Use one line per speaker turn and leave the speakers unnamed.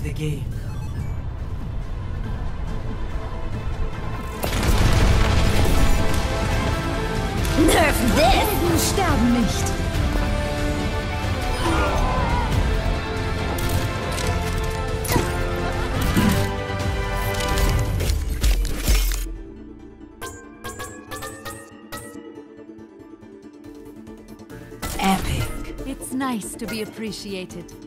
the game.
Nerf this! Helden sterben nicht.
Epic.
It's nice to be appreciated.